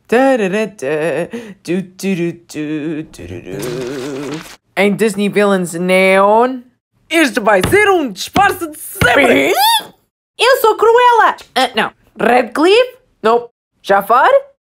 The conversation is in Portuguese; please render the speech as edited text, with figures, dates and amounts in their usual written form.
Em Disney Villains Neon, este vai ser um disfarce de sempre! Eu sou Cruella! Não. Redcliffe? Não. Jafar?